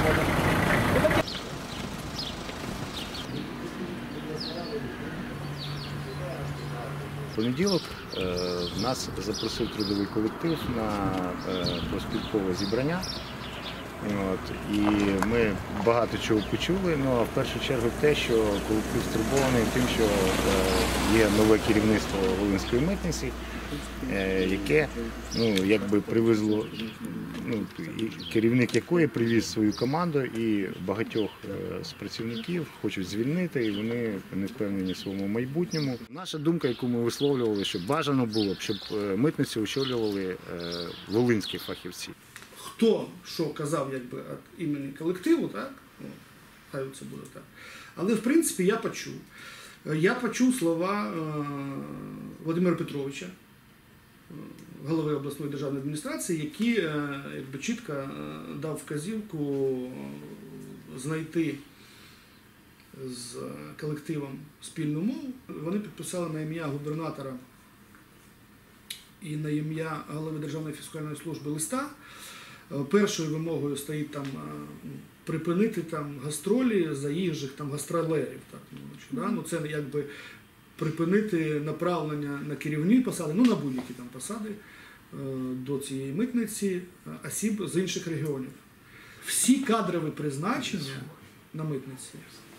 В понеділок нас запросив трудовий колектив на профспілкове зібрання. І ми багато чого почули, але в першу чергу те, що колектив стурбований тим, що є нове керівництво Волинської митниці, яке якби привезло, керівник якої привіз свою команду і багатьох з працівників хочуть звільнити, і вони не впевнені в своєму майбутньому. Наша думка, яку ми висловлювали, що бажано було б, щоб митницю очолювали волинські фахівці. Хто що казав якби від імені колективу, так? Хай це буде так. Але в принципі я почув слова Володимира Петровича, голови обласної державної адміністрації, який якби чітко дав вказівку знайти з колективом спільну мову. Вони підписали на ім'я губернатора і на ім'я голови Державної фіскальної служби листа. Першою вимогою стоїть там припинити там гастролі заїжджих там гастролерів. Це якби припинити направлення на керівні посади, на будь-які там посади до цієї митниці осіб з інших регіонів. Всі кадрові призначення на митниці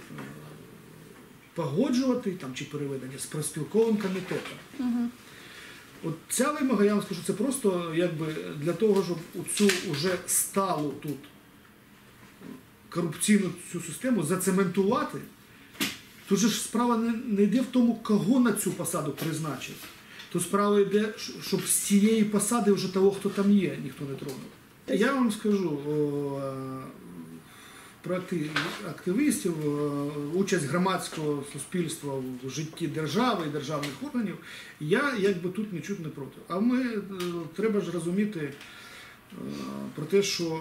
погоджувати там, чи переведення з профспілковим комітетом. От ця вимога, я вам скажу, це просто якби для того, щоб цю вже сталу тут корупційну цю систему зацементувати. Тут же ж справа не йде в тому, кого на цю посаду призначить. Тут справа йде, щоб з цієї посади вже того, хто там є, ніхто не тронув. Я вам скажу про активістів, участь громадського суспільства в житті держави і державних органів, я якби тут нічого не проти. А треба ж розуміти про те, що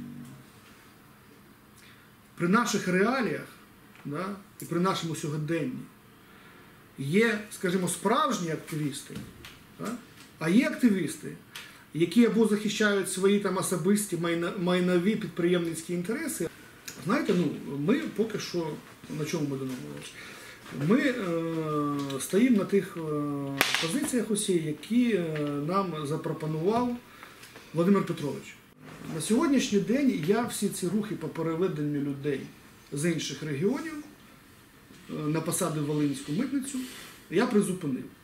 при наших реаліях, і при нашому сьогоденні є, скажімо, справжні активісти, а є активісти, які або захищають свої там особисті майнові підприємницькі інтереси. Знаєте, ми поки що, на чому ми домовилися? Ми стоїмо на тих позиціях усі, які нам запропонував Володимир Петрович. На сьогоднішній день я всі ці рухи по переведенню людей з інших регіонів на посади в Волинську митницю я призупинив.